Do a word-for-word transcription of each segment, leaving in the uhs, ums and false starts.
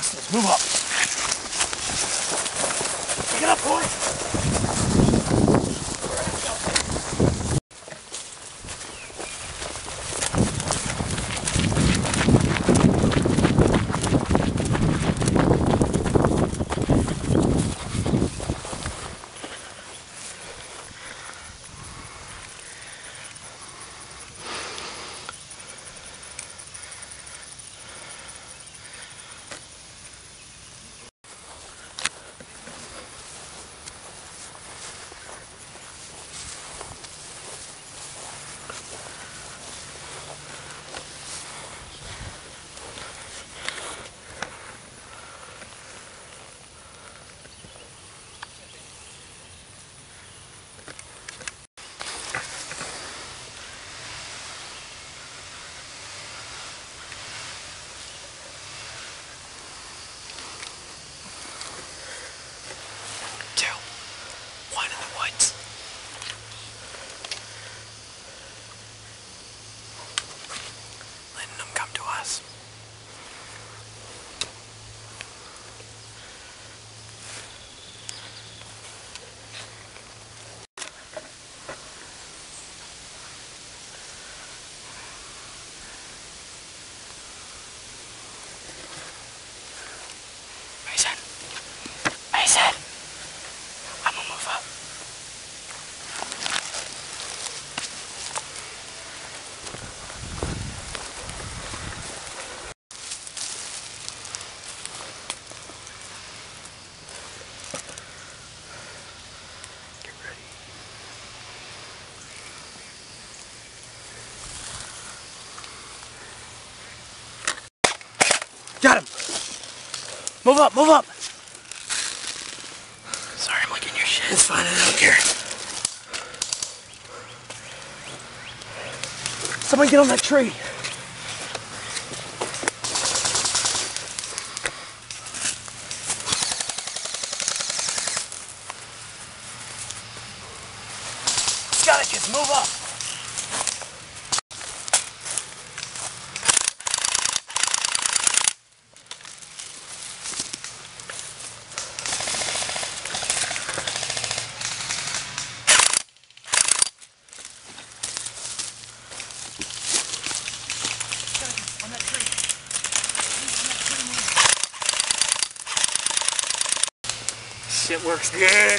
hostiles. Move up. Pick it up, boy. Got him! Move up, move up! Sorry, I'm licking your shit. It's fine, I don't care. Somebody get on that tree. Got it, kids, move up! Shit works good.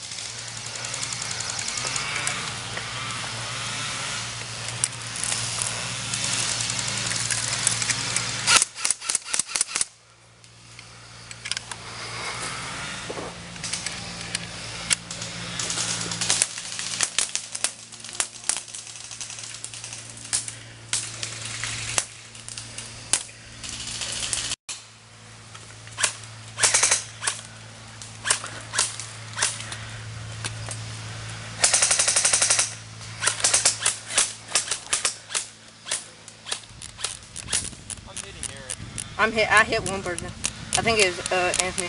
I'm hit. I hit one person. I think it was uh, Anthony.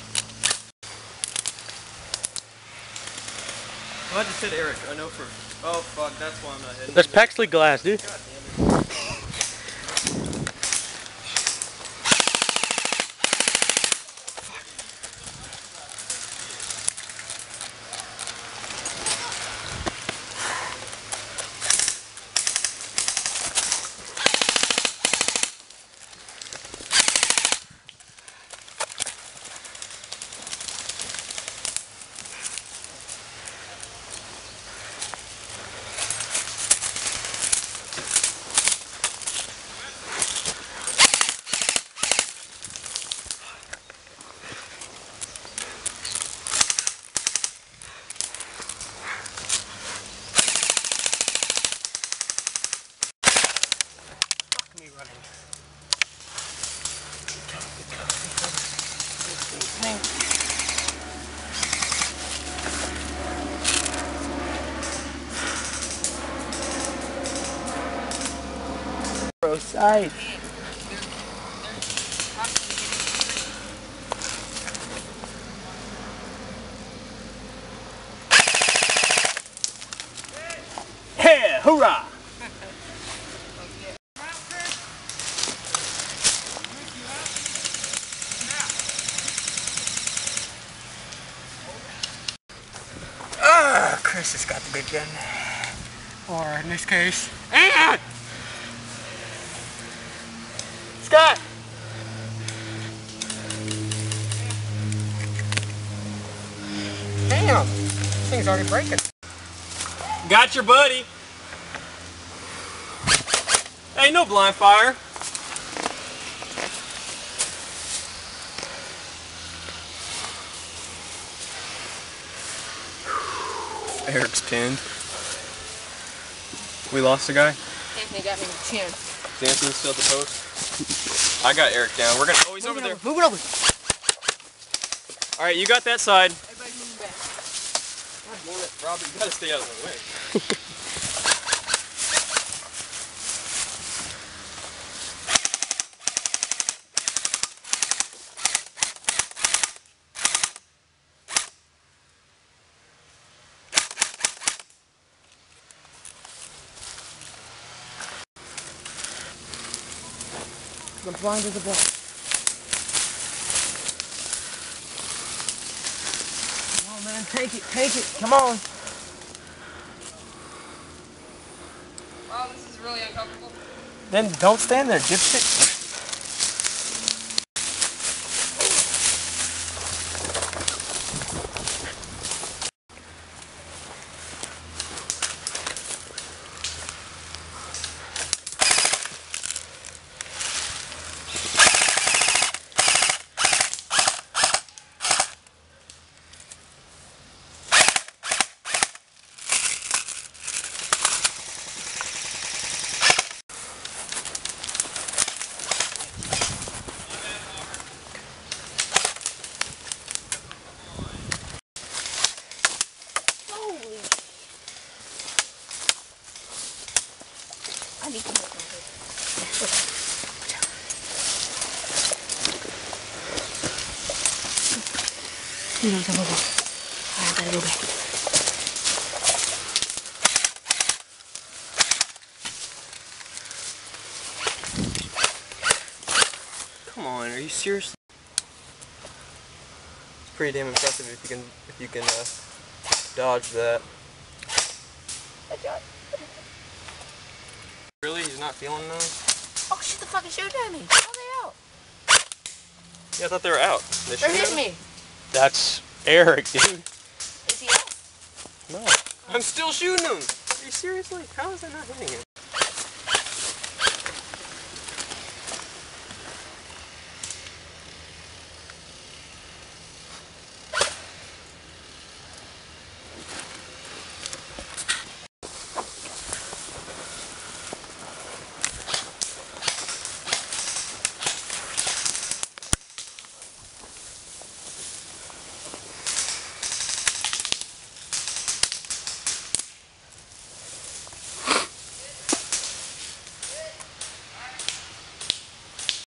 Oh, I just hit Eric. I know for. Oh fuck, that's why I'm not hitting. That's Paxley glass, dude. God damn it. Side. Hey, hoorah! Chris has got the big gun. Or in this case, and Scott! Damn! This thing's already breaking. Got your buddy. Hey, no blind fire. Eric's pinned. We lost a guy. Anthony got me in the chin. Is Anthony still at the post? I got Eric down. We're gonna. Oh, he's over there. Move it over. All right, you got that side. Everybody's moving back. God damn it, Robbie, you gotta stay out of my way. The blind is the blind. Come on, man. Take it. Take it. Come on. Wow, this is really uncomfortable. Then don't stand there, dipshit. I need to make my head. You know, come over. I gotta go back. Come on, are you serious? It's pretty damn impressive if you can if you can uh, dodge that. Really? He's not feeling those? Oh shit, the fucking shooting at me. How are they out? Yeah, I thought they were out. They They're shooting hitting at him? me. That's Eric, dude. Is he out? No. I'm still shooting him! Are you seriously? How is that not hitting him?